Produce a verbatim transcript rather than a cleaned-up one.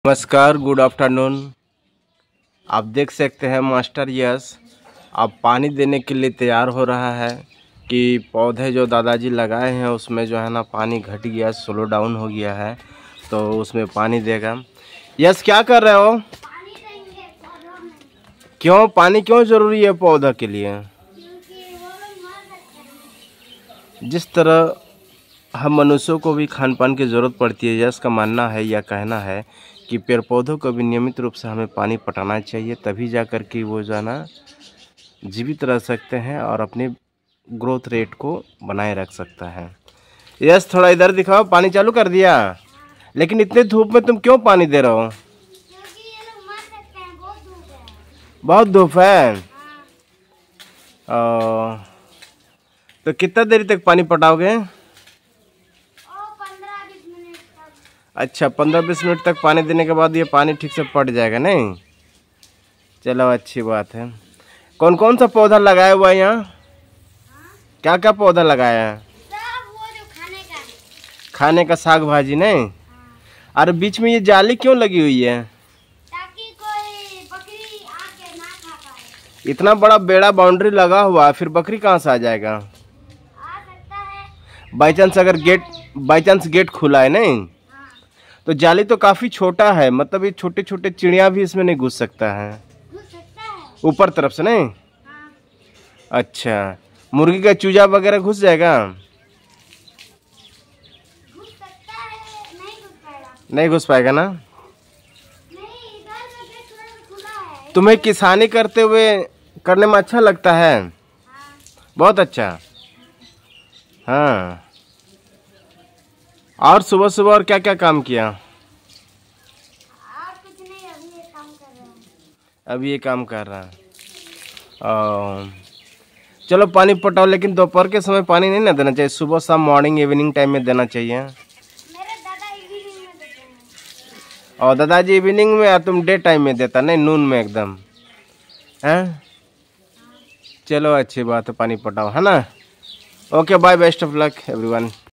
नमस्कार, good afternoon. आप देख सकते हैं मास्टर यस अब पानी देने के लिए तैयार हो रहा है कि पौधे जो दादाजी लगाए हैं उसमें जो है ना पानी घट गया, स्लो डाउन हो गया है, तो उसमें पानी देगा। यस, क्या कर रहे हो? पानी देंगे पौधों में। क्यों पानी क्यों ज़रूरी है पौधा के लिए? क्योंकि वो लोग मर सकते हैं। जिस तरह हम मनुष्यों को भी खान पान की ज़रूरत पड़ती है, यस का मानना है या कहना है कि पेड़ पौधों को भी नियमित रूप से हमें पानी पटाना चाहिए, तभी जा कर के वो जो है ना जीवित रह सकते हैं और अपने ग्रोथ रेट को बनाए रख सकता है। यस, थोड़ा इधर दिखाओ। पानी चालू कर दिया, लेकिन इतने धूप में तुम क्यों पानी दे रहे हो? क्योंकि ये लोग मर सकते हैं, बहुत धूप है। बहुत धूप है। हाँ। ओ, तो कितना देर तक पानी पटाओगे? और पंद्रह बीस मिनट तक। अच्छा, पंद्रह बीस मिनट तक पानी देने के बाद ये पानी ठीक से पट जाएगा नहीं? चलो, अच्छी बात है। कौन कौन सा पौधा लगाया हुआ है यहाँ? हाँ? क्या क्या पौधा लगाया है? सब वो जो खाने का है। खाने का साग भाजी नहीं? हाँ। अरे बीच में ये जाली क्यों लगी हुई है? ताकि कोई बकरी आके ना खा पाए। इतना बड़ा बेड़ा बाउंड्री लगा हुआ है, फिर बकरी कहाँ से आ जाएगा? आ सकता है। बाई चांस अगर गेट बाई चांस गेट खुला है नहीं, हाँ। तो जाली तो काफ़ी छोटा है, मतलब ये छोटे छोटे चिड़िया भी इसमें नहीं घुस सकता है घुस सकता है। ऊपर तरफ से नहीं? हाँ। अच्छा, मुर्गी का चूजा वगैरह घुस जाएगा? घुस सकता है, नहीं घुस पाएगा। नहीं घुस पाएगा ना? नहीं, इधर का गेट थोड़ा सा खुला है। तुम्हें किसानी करते हुए करने में अच्छा लगता है? हाँ। बहुत अच्छा। हाँ, और सुबह सुबह और क्या क्या काम किया? और कुछ नहीं, अभी ये काम कर रहे हैं। अभी ये काम कर रहा है। ओ, चलो पानी पटाओ, लेकिन दोपहर के समय पानी नहीं ना देना चाहिए, सुबह शाम मॉर्निंग इवनिंग टाइम में देना चाहिए। मेरे दादा इवनिंग में देते हैं। और दादाजी इवनिंग में, और तुम डे टाइम में देता नहीं, नून में एकदम। हैं? चलो, अच्छी बात है, पानी पटाओ, है ना? Okay, bye, best of luck everyone.